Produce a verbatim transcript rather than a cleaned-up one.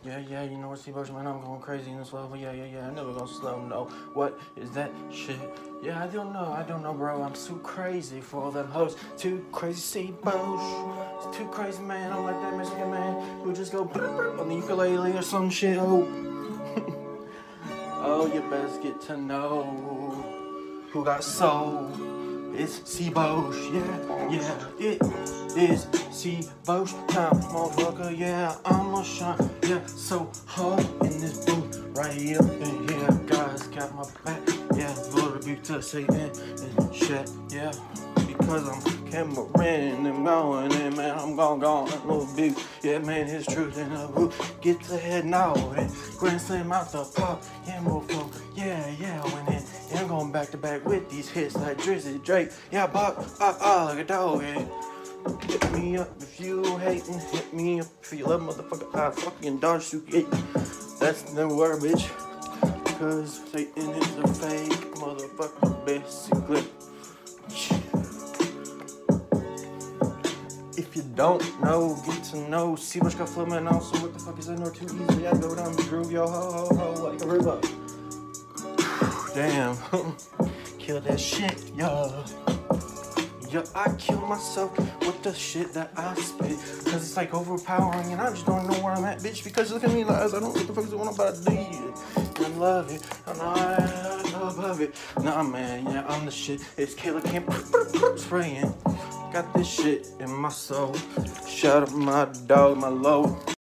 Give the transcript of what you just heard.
Yeah, yeah, you know what, Cboesch, man, I'm going crazy in this level. Yeah, yeah, yeah, I never gonna slow, no. What is that shit? Yeah, I don't know, I don't know, bro. I'm too crazy for all them hoes. Too crazy, Cboesch. It's too crazy, man. I'm like that Mexican man who just go on the ukulele or some shit. Oh, oh, you best get to know who got soul. It's Cboesch, yeah, yeah, it is Cboesch time, motherfucker, yeah, I'ma shine, yeah, so hard in this booth, right here, and here, guys got my back, yeah, Lord rebuke to Satan and shit, yeah, because I'm Cameron and going, and man, I'm gone, gone, a little big, yeah, man, it's truth in the root, get the head now, and grand slam out the pop, yeah, motherfucker, yeah, yeah, when it, yeah, I'm going back to back with these hits like Drizzy Drake, yeah, bop, ah, ah, like a dog, yeah. Hit me up if you hating, hit me up if you love, motherfucker, I fucking dodge you get. That's the word, bitch, cause Satan is a fake motherfucker, basically. If you don't know, get to know, Cboesch got flow, man, also what the fuck is that, no too easy, I go down the groove, yo, ho, ho, ho, like a river. Damn, kill that shit, yo. Yo, I kill myself with the shit that I spit, cause it's like overpowering and I just don't know where I'm at, bitch, because look at me, like, I don't know what the fuck is what I'm about to do. I love it, and I love it. Nah, man, yeah, I'm the shit. It's Killer Camp spraying. Got this shit in my soul. Shout out my dog, my low.